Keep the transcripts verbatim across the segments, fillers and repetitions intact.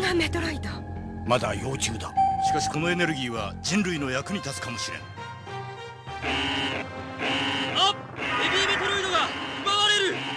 がメトロイド。 まだ幼虫だ。しかしこのエネルギーは人類の役に立つかもしれん。 あっ、ヘビーメトロイドが奪われる。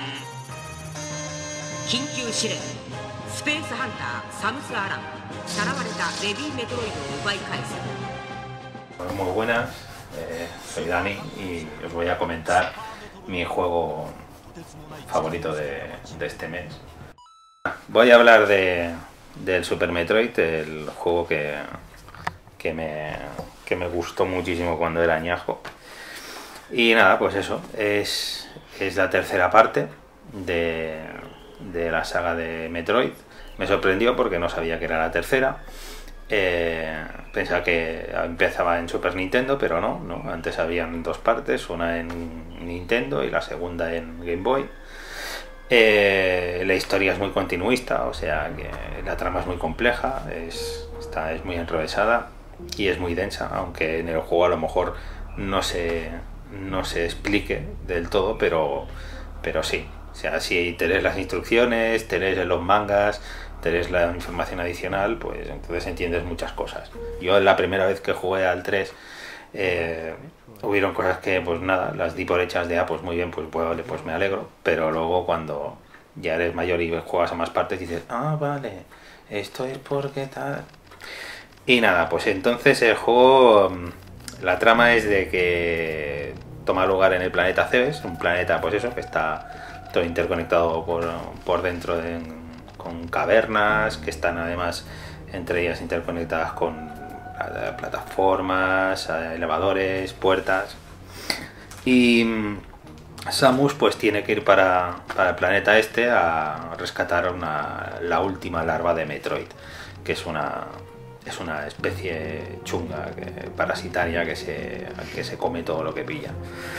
緊急指令、スペースハンターサムス・アラン、さらわれたベビーメトロイドを奪い返す。 Muy buenas, eh, soy Dani y os voy a comentar mi juego favorito de, de este mes. Voy a hablar de, del Super Metroid, el juego que, que, me, que me gustó muchísimo cuando era añajo. Y nada, pues eso, es, es la tercera parte de, de la saga de Metroid. Me sorprendió porque no sabía que era la tercera. Eh, pensaba que empezaba en Super Nintendo, pero no, no, antes habían dos partes, una en Nintendo y la segunda en Game Boy. Eh, la historia es muy continuista, o sea que la trama es muy compleja, es, está, es muy enrevesada y es muy densa, aunque en el juego a lo mejor no se, no se explique del todo, pero, pero sí, o sea, si tenéis las instrucciones, tenéis los mangas, tenéis la información adicional, pues entonces entiendes muchas cosas. Yo la primera vez que jugué al tres eh, hubieron cosas que pues nada, las di por hechas de ah, pues muy bien, pues, pues, pues me alegro, pero luego cuando ya eres mayor y juegas a más partes dices, ah vale, esto es porque tal. Y nada, pues entonces el juego, la trama es de que toma lugar en el planeta Cebes, un planeta pues eso, que está todo interconectado por, por dentro de, con cavernas que están además entre ellas interconectadas con plataformas, elevadores, puertas. Y Samus pues tiene que ir para, para el planeta este a rescatar una, la última larva de Metroid, que es una, es una especie chunga, que, parasitaria, que se, que se come todo lo que pilla.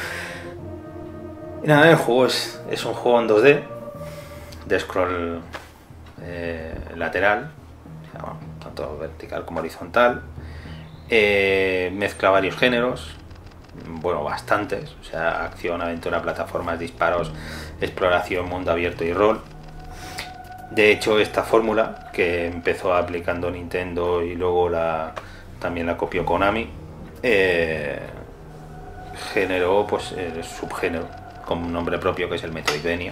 Y nada, el juego es, es un juego en dos D, de scroll eh, lateral, o sea, bueno, tanto vertical como horizontal. Eh, mezcla varios géneros, bueno, bastantes, o sea, acción, aventura, plataformas, disparos, exploración, mundo abierto y rol. De hecho, esta fórmula que empezó aplicando Nintendo y luego la, también la copió Konami, eh, generó pues el subgénero con un nombre propio que es el Metroidvania.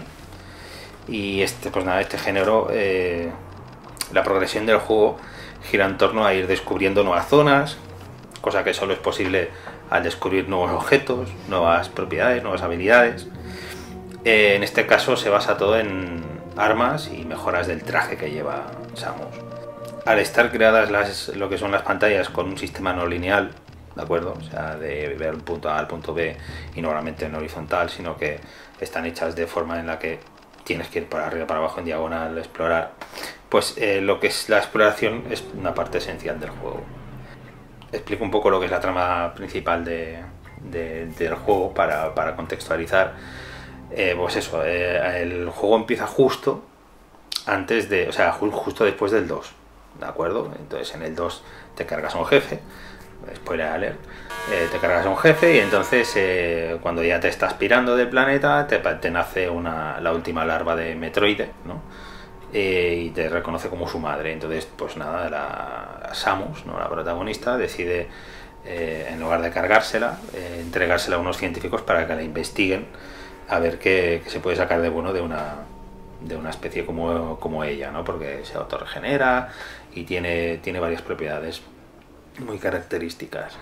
Y este, pues nada, este género, eh, la progresión del juego gira en torno a ir descubriendo nuevas zonas, cosa que solo es posible al descubrir nuevos objetos, nuevas propiedades, nuevas habilidades. Eh, en este caso se basa todo en armas y mejoras del traje que lleva Samus. Al estar creadas las, lo que son las pantallas con un sistema no lineal, ¿de acuerdo? O sea, de ver el punto A al punto B y normalmente en horizontal, sino que están hechas de forma en la que tienes que ir para arriba, para abajo, en diagonal, explorar. Pues eh, lo que es la exploración es una parte esencial del juego. Explico un poco lo que es la trama principal de, de, del juego para, para contextualizar. Eh, pues eso, eh, el juego empieza justo antes de, o sea, justo después del dos, ¿de acuerdo? Entonces en el dos te cargas a un jefe, spoiler alert, eh, te cargas a un jefe y entonces eh, cuando ya te estás pirando del planeta te, te nace una, la última larva de Metroide, ¿no? Eh, y te reconoce como su madre. Entonces pues nada, la Samus, ¿no?, la protagonista, decide eh, en lugar de cargársela, eh, entregársela a unos científicos para que la investiguen a ver qué, qué se puede sacar de bueno de una, de una especie como, como ella, ¿no? Porque se autorregenera y tiene, tiene varias propiedades muy características.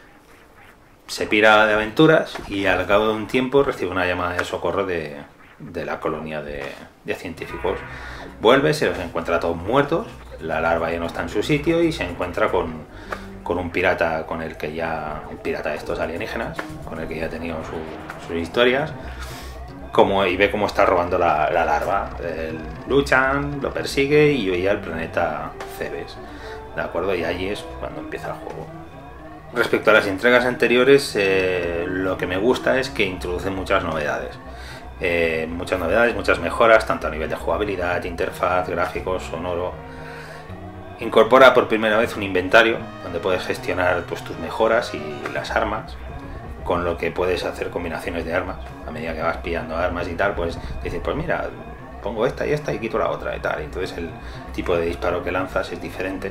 Se pira de aventuras y al cabo de un tiempo recibe una llamada de socorro de, de la colonia de, de científicos. Vuelve, se los encuentra todos muertos, la larva ya no está en su sitio y se encuentra con, con un pirata con el que ya, un pirata de estos alienígenas, con el que ya ha tenido su, sus historias, como, y ve cómo está robando la, la larva. Él, luchan, lo persigue y huye al planeta Cebes, ¿de acuerdo? Y allí es cuando empieza el juego. Respecto a las entregas anteriores, eh, lo que me gusta es que introducen muchas novedades. Eh, muchas novedades, muchas mejoras, tanto a nivel de jugabilidad, interfaz, gráficos, sonoro. Incorpora por primera vez un inventario donde puedes gestionar pues, tus mejoras y las armas, con lo que puedes hacer combinaciones de armas. A medida que vas pillando armas y tal, pues dices, pues mira, pongo esta y esta y quito la otra y tal. Entonces el tipo de disparo que lanzas es diferente.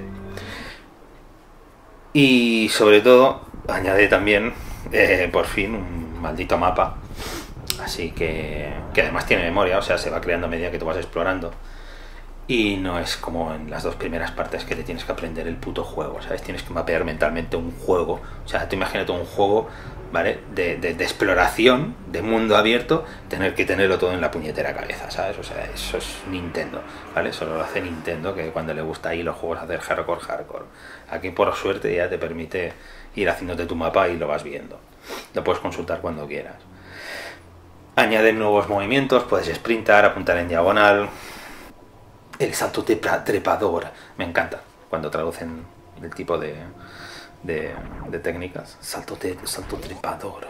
Y sobre todo añade también eh, por fin un maldito mapa, así que, que además tiene memoria, o sea, se va creando a medida que tú vas explorando. Y no es como en las dos primeras partes que te tienes que aprender el puto juego, ¿sabes? Tienes que mapear mentalmente un juego. O sea, tú imagínate un juego, ¿vale? De, de, de exploración, de mundo abierto, tener que tenerlo todo en la puñetera cabeza, ¿sabes? O sea, eso es Nintendo, ¿vale? Solo lo hace Nintendo, que cuando le gusta ahí los juegos hacer hardcore, hardcore. Aquí por suerte ya te permite ir haciéndote tu mapa y lo vas viendo. Lo puedes consultar cuando quieras. Añaden nuevos movimientos, puedes sprintar, apuntar en diagonal. El salto trepador, me encanta cuando traducen el tipo de, de, de técnicas. Salto, te, salto trepador.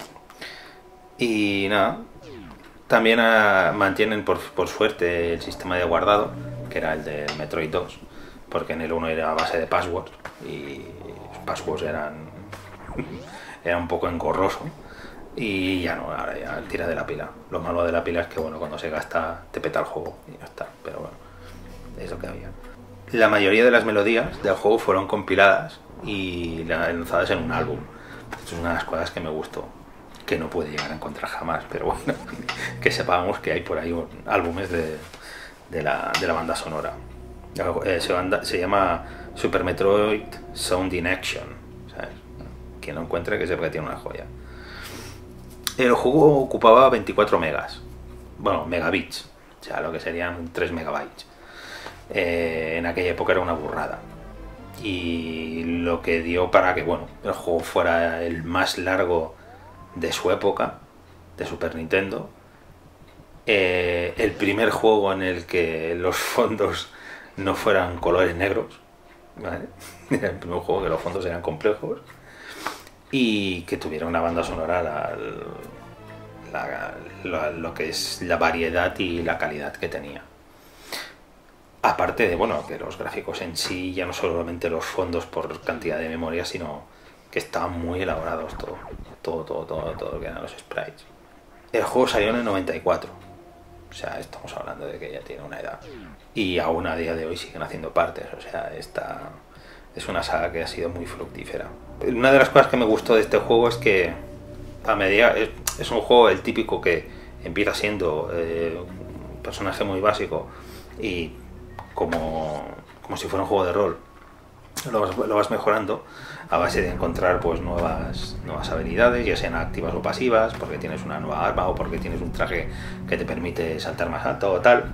Y nada, también a, mantienen por, por suerte el sistema de guardado, que era el del Metroid dos, porque en el uno era a base de passwords y los passwords eran, eran un poco engorroso. Y ya no, ahora ya tira de la pila. Lo malo de la pila es que bueno, cuando se gasta te peta el juego y ya está, pero bueno, es lo que había. La mayoría de las melodías del juego fueron compiladas y lanzadas en un álbum. Es una de las cosas que me gustó, que no puede llegar a encontrar jamás, pero bueno, que sepamos que hay por ahí álbumes de, de, la, de la banda sonora. Eh, se, banda, se llama Super Metroid Sound in Action, ¿sabes? Quien lo encuentre que sepa que tiene una joya. El juego ocupaba veinticuatro megas, bueno, megabits, o sea, lo que serían tres megabytes. Eh, en aquella época era una burrada. Y lo que dio para que, bueno, el juego fuera el más largo de su época, de Super Nintendo. Eh, el primer juego en el que los fondos no fueran colores negros, ¿vale? Era el primer juego que los fondos eran complejos. Y que tuviera una banda sonora la, la, la, lo que es la variedad y la calidad que tenía. Aparte de, bueno, que los gráficos en sí, ya no solamente los fondos por cantidad de memoria, sino que estaban muy elaborados todo, todo, todo, todo, todo lo que eran los sprites. El juego salió en el noventa y cuatro, o sea, estamos hablando de que ya tiene una edad. Y aún a día de hoy siguen haciendo partes, o sea, esta es una saga que ha sido muy fructífera. Una de las cosas que me gustó de este juego es que a medida es, es un juego el típico que empieza siendo eh, un personaje muy básico y como, como si fuera un juego de rol lo vas, lo vas mejorando a base de encontrar pues nuevas, nuevas habilidades, ya sean activas o pasivas, porque tienes una nueva arma o porque tienes un traje que te permite saltar más alto o tal.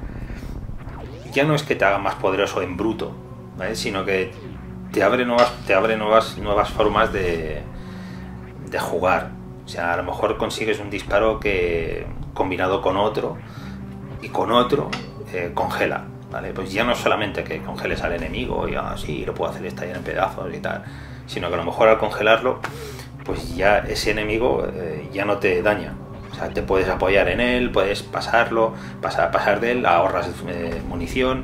Ya no es que te haga más poderoso en bruto, ¿vale? Sino que te abre nuevas, te abre nuevas, nuevas formas de, de jugar. O sea, a lo mejor consigues un disparo que combinado con otro y con otro eh, congela, ¿vale? Pues ya no es solamente que congeles al enemigo y así lo puedo hacer estallar en pedazos y tal, sino que a lo mejor al congelarlo, pues ya ese enemigo eh, ya no te daña. O sea, te puedes apoyar en él, puedes pasarlo, pasar, pasar de él, ahorras eh, munición,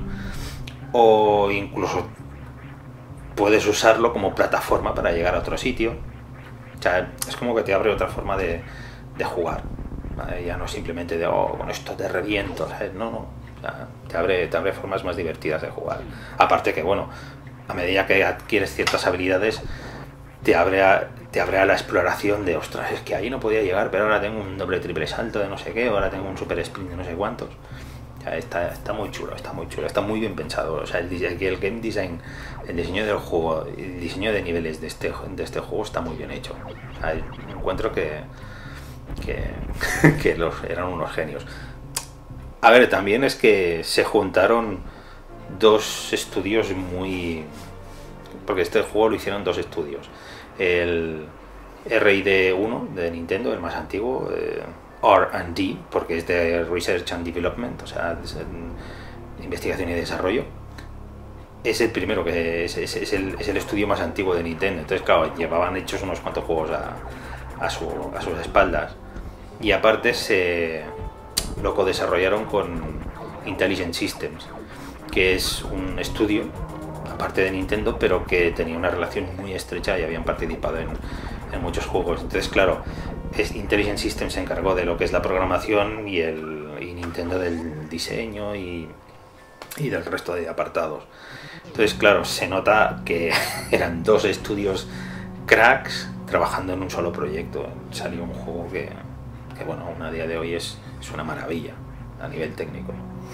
o incluso puedes usarlo como plataforma para llegar a otro sitio. O sea, es como que te abre otra forma de, de jugar, ¿vale? Ya no simplemente de, oh, con esto te reviento, ¿sabes? No, no. O sea, te abre, te abre formas más divertidas de jugar. Aparte que, bueno, a medida que adquieres ciertas habilidades, te abre a, te abre a la exploración de, ostras, es que ahí no podía llegar, pero ahora tengo un doble triple salto de no sé qué, ahora tengo un super sprint de no sé cuántos. O sea, está, está muy chulo, está muy chulo, está muy bien pensado. O sea, el, el game design, el diseño del juego, el diseño de niveles de este, de este juego está muy bien hecho. O sea, encuentro que, que, que los, eran unos genios. A ver, también es que se juntaron dos estudios muy... Porque este juego lo hicieron dos estudios. El R and D uno de Nintendo, el más antiguo, eh, R and D, porque es de Research and Development, o sea, es de investigación y desarrollo. Es el primero, que es, es, es, el, es el estudio más antiguo de Nintendo. Entonces, claro, llevaban hechos unos cuantos juegos a, a, su, a sus espaldas. Y aparte se lo co-desarrollaron con Intelligent Systems, que es un estudio aparte de Nintendo, pero que tenía una relación muy estrecha y habían participado en, en muchos juegos. Entonces, claro, es Intelligent Systems se encargó de lo que es la programación y, el, y Nintendo del diseño y, y del resto de apartados. Entonces, claro, se nota que eran dos estudios cracks trabajando en un solo proyecto. Salió un juego que, que bueno, aún a día de hoy es, es una maravilla a nivel técnico.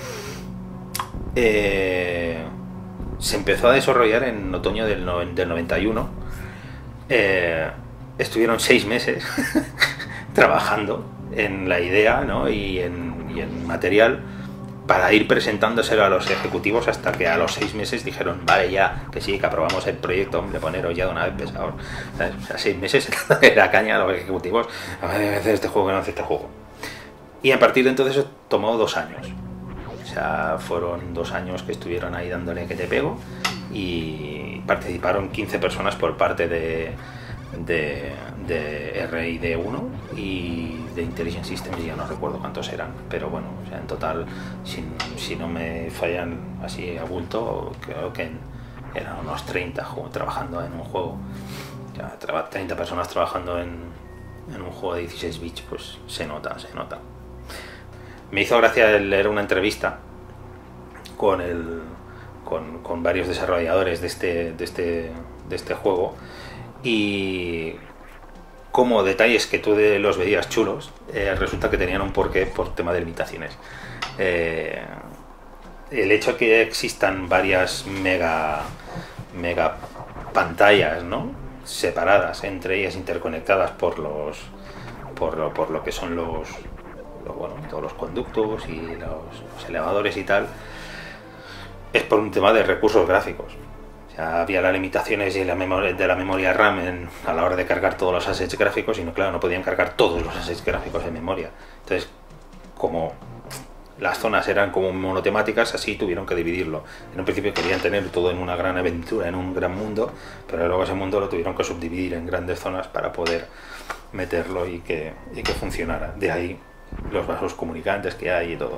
Eh, se empezó a desarrollar en otoño del, no, del noventa y uno. Eh, estuvieron seis meses trabajando en la idea, ¿no? y, en, y en material para ir presentándoselo a los ejecutivos hasta que a los seis meses dijeron, vale, ya, que sí, que aprobamos el proyecto, hombre, poneros ya de una vez pesados. O sea, seis meses era caña a los ejecutivos, a ver, hacer este juego, que no hacer este juego. Y a partir de entonces tomó dos años. O sea, fueron dos años que estuvieron ahí dándole que te pego y participaron quince personas por parte de, de, de R I D uno y de Intelligent Systems, ya no recuerdo cuántos eran, pero bueno, o sea, en total, si, si no me fallan así a bulto, creo que eran unos treinta trabajando en un juego. O sea, treinta personas trabajando en, en un juego de dieciséis bits, pues se nota, se nota. Me hizo gracia leer una entrevista con, el, con, con varios desarrolladores de este, de, este, de este juego y como detalles que tú de los veías chulos, eh, resulta que tenían un porqué por tema de limitaciones. Eh, el hecho de que existan varias mega, mega pantallas, ¿no?, separadas, entre ellas interconectadas por los por lo, por lo que son los Lo, bueno, todos los conductos y los, los elevadores y tal, es por un tema de recursos gráficos. O sea, había las limitaciones de la memoria, de la memoria RAM en, a la hora de cargar todos los assets gráficos y no, claro, no podían cargar todos los assets gráficos en memoria. Entonces, como las zonas eran como monotemáticas, así tuvieron que dividirlo. En un principio querían tener todo en una gran aventura, en un gran mundo, pero luego ese mundo lo tuvieron que subdividir en grandes zonas para poder meterlo y que, y que funcionara. De ahí los vasos comunicantes que hay y todo.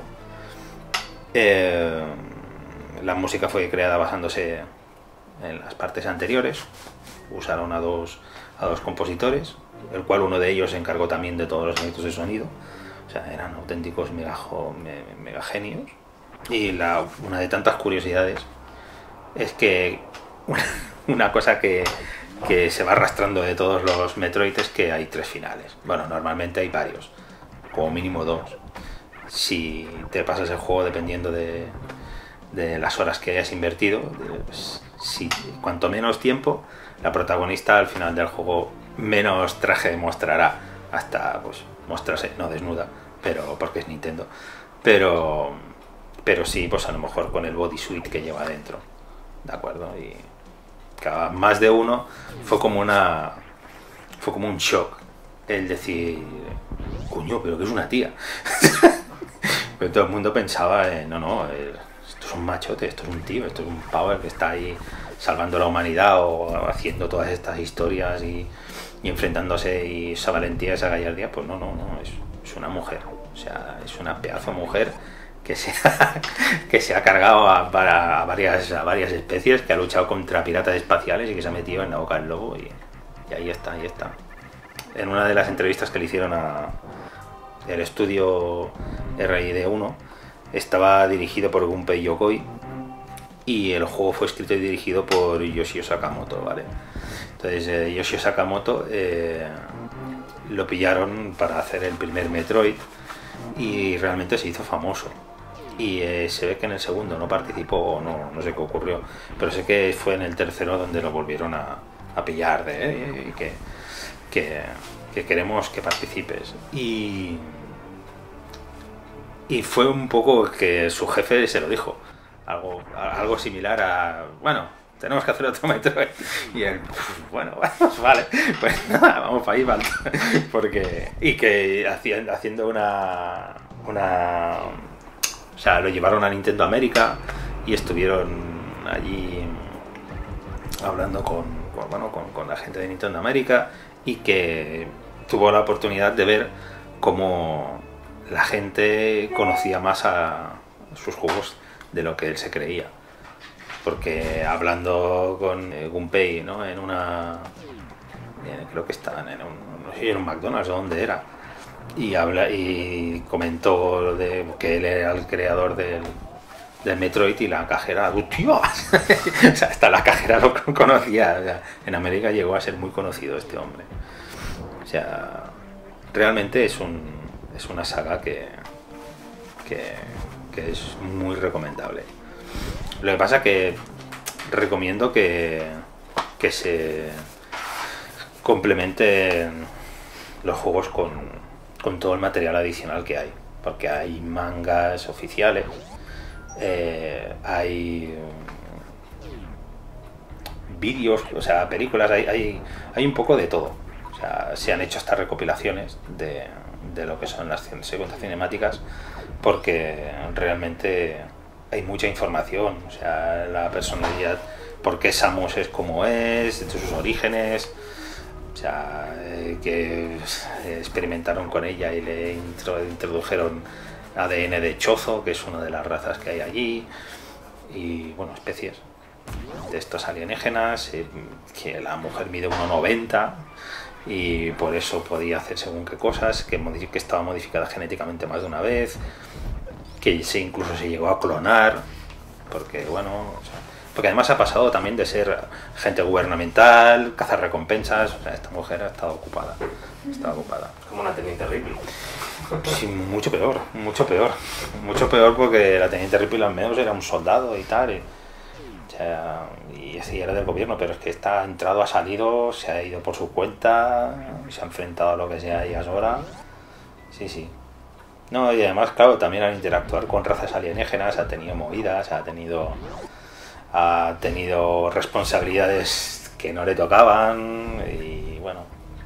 Eh, la música fue creada basándose en las partes anteriores. Usaron a dos, a dos compositores, el cual uno de ellos se encargó también de todos los efectos de sonido. O sea, eran auténticos mega, mega genios. Y la, una de tantas curiosidades es que una, una cosa que, que se va arrastrando de todos los Metroid es que hay tres finales. Bueno, normalmente hay varios, como mínimo dos. Si te pasas el juego dependiendo de, de las horas que hayas invertido, de, pues, si cuanto menos tiempo, la protagonista al final del juego menos traje mostrará, hasta pues mostrarse, no desnuda, pero porque es Nintendo, pero pero sí, pues a lo mejor con el bodysuit que lleva adentro, ¿de acuerdo? Y cada más de uno fue como una fue como un shock el decir, coño, pero que es una tía. Pero todo el mundo pensaba, eh, no, no, eh, esto es un machote, esto es un tío, esto es un pavo que está ahí salvando la humanidad o haciendo todas estas historias y, y enfrentándose, y esa valentía, esa gallardía. Pues no, no, no, es, es una mujer, o sea, es una pedazo de mujer que se ha, que se ha cargado a, a, varias, a varias especies, que ha luchado contra piratas espaciales y que se ha metido en la boca del lobo, y, y ahí está, ahí está. En una de las entrevistas que le hicieron a el estudio R I D uno, estaba dirigido por Gunpei Yokoi y el juego fue escrito y dirigido por Yoshio Sakamoto, ¿vale? Entonces eh, Yoshio Sakamoto eh, lo pillaron para hacer el primer Metroid y realmente se hizo famoso. Y eh, se ve que en el segundo no participó, no, no sé qué ocurrió, pero sé que fue en el tercero donde lo volvieron a, a pillar de eh, que, que, que queremos que participes. Y, y fue un poco que su jefe se lo dijo, algo, algo similar a, bueno, tenemos que hacer otro Metroid. Y él, bueno, pues vale, pues nada, vamos para ahí, vale. Porque, y que haciendo, haciendo una, una, o sea, lo llevaron a Nintendo América y estuvieron allí hablando con, con, bueno, con, con la gente de Nintendo América, y que tuvo la oportunidad de ver cómo la gente conocía más a sus juegos de lo que él se creía. Porque hablando con Gunpei, ¿no?, en una, creo que estaban en un, sé, en un McDonald's, ¿dónde era? Y habla y comentó de que él era el creador del, del Metroid y la cajera, ¡tío! O sea, hasta la cajera lo conocía. O sea, en América llegó a ser muy conocido este hombre. O sea, realmente es un es una saga que, que, que es muy recomendable. Lo que pasa que recomiendo que, que se complementen los juegos con, con todo el material adicional que hay, porque hay mangas oficiales, eh, hay vídeos, o sea, películas, hay, hay, hay un poco de todo. O sea, se han hecho estas recopilaciones de, de lo que son las secuencias cinemáticas, porque realmente hay mucha información. O sea, la personalidad, por qué Samus es como es, de sus orígenes, o sea, eh, que experimentaron con ella y le intro, introdujeron A D N de chozo, que es una de las razas que hay allí, y bueno, especies de estos alienígenas, eh, que la mujer mide uno noventa y por eso podía hacer según qué cosas, que, que estaba modificada genéticamente más de una vez, que se incluso se llegó a clonar, porque bueno, o sea, porque además ha pasado también de ser gente gubernamental, cazar recompensas. O sea, esta mujer ha estado ocupada, estaba ocupada. Como una teniente Ripley. Sí, mucho peor, mucho peor, mucho peor, porque la teniente Ripley al menos era un soldado y tal, y, o sea, y así era del gobierno, pero es que está ha entrado, ha salido, se ha ido por su cuenta, se ha enfrentado a lo que sea y ahora. Sí, sí. No, y además, claro, también al interactuar con razas alienígenas ha tenido movidas, ha tenido ha tenido responsabilidades que no le tocaban, y bueno,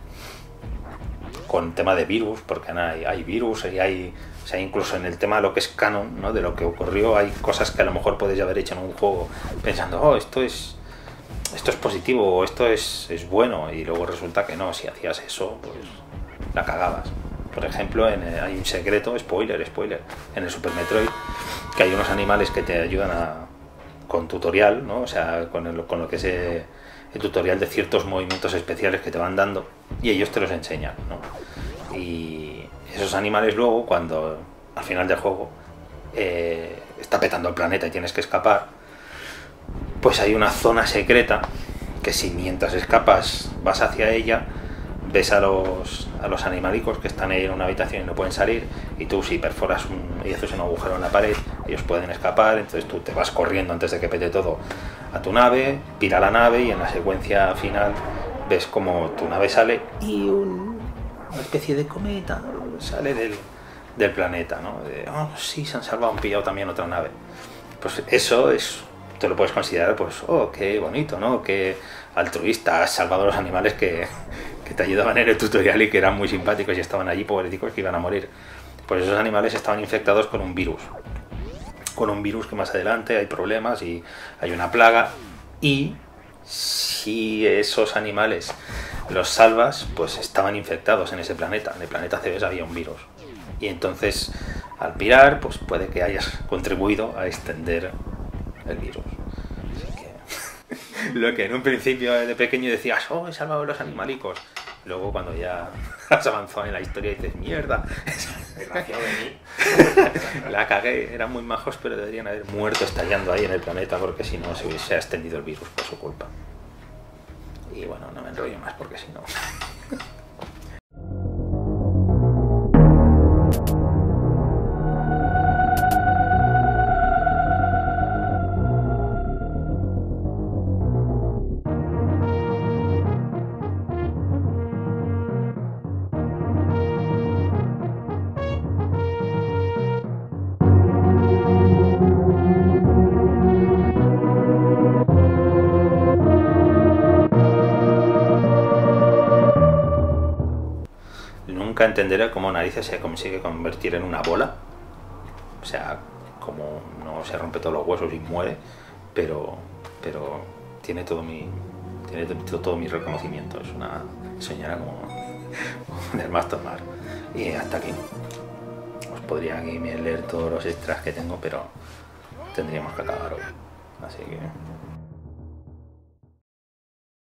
con tema de virus, porque hay, hay virus y hay, o sea, incluso en el tema de lo que es canon, ¿no? De lo que ocurrió, hay cosas que a lo mejor puedes haber hecho en un juego pensando, oh, esto es esto es positivo o esto es, es bueno, y luego resulta que no, si hacías eso, pues la cagabas. Por ejemplo, en, hay un secreto, spoiler, spoiler, en el Super Metroid, que hay unos animales que te ayudan a, con tutorial, ¿no? O sea, con, el, con lo que es el, el tutorial de ciertos movimientos especiales que te van dando, y ellos te los enseñan, ¿no? Y esos animales luego, cuando al final del juego eh, está petando el planeta y tienes que escapar, pues hay una zona secreta que si mientras escapas vas hacia ella, ves a los, a los animalicos que están ahí en una habitación y no pueden salir, y tú si perforas un, y haces un agujero en la pared, ellos pueden escapar. Entonces tú te vas corriendo antes de que pete todo a tu nave, pira la nave, y en la secuencia final ves como tu nave sale y un, una especie de cometa sale del, del planeta, ¿no? De, oh, sí, se han salvado, han pillado también otra nave. Pues eso es, te lo puedes considerar, pues, oh, qué bonito, ¿no? Qué altruista, has salvado a los animales que, que te ayudaban en el tutorial y que eran muy simpáticos y estaban allí, pobrecitos, que iban a morir. Pues esos animales estaban infectados con un virus. Con un virus que más adelante hay problemas y hay una plaga. Y si esos animales los salvas, pues estaban infectados en ese planeta. En el planeta Cebes había un virus. Y entonces, al pirar, pues puede que hayas contribuido a extender el virus. Lo que en un principio de pequeño decías, oh, he salvado a los animalicos. Luego cuando ya has avanzado en la historia dices, mierda, Desgraciado de mí. la cagué, eran muy majos, pero deberían haber muerto estallando ahí en el planeta, porque si no se hubiese extendido el virus por su culpa. Y bueno, no me enrollo más porque si no... Nunca entenderé cómo narices se consigue convertir en una bola. O sea, como no se rompe todos los huesos y muere, pero pero tiene todo mi tiene todo, todo mi reconocimiento. Es una señora como del más tomar. Y hasta aquí. Os podría aquí leer todos los extras que tengo, pero tendríamos que acabar hoy. Así que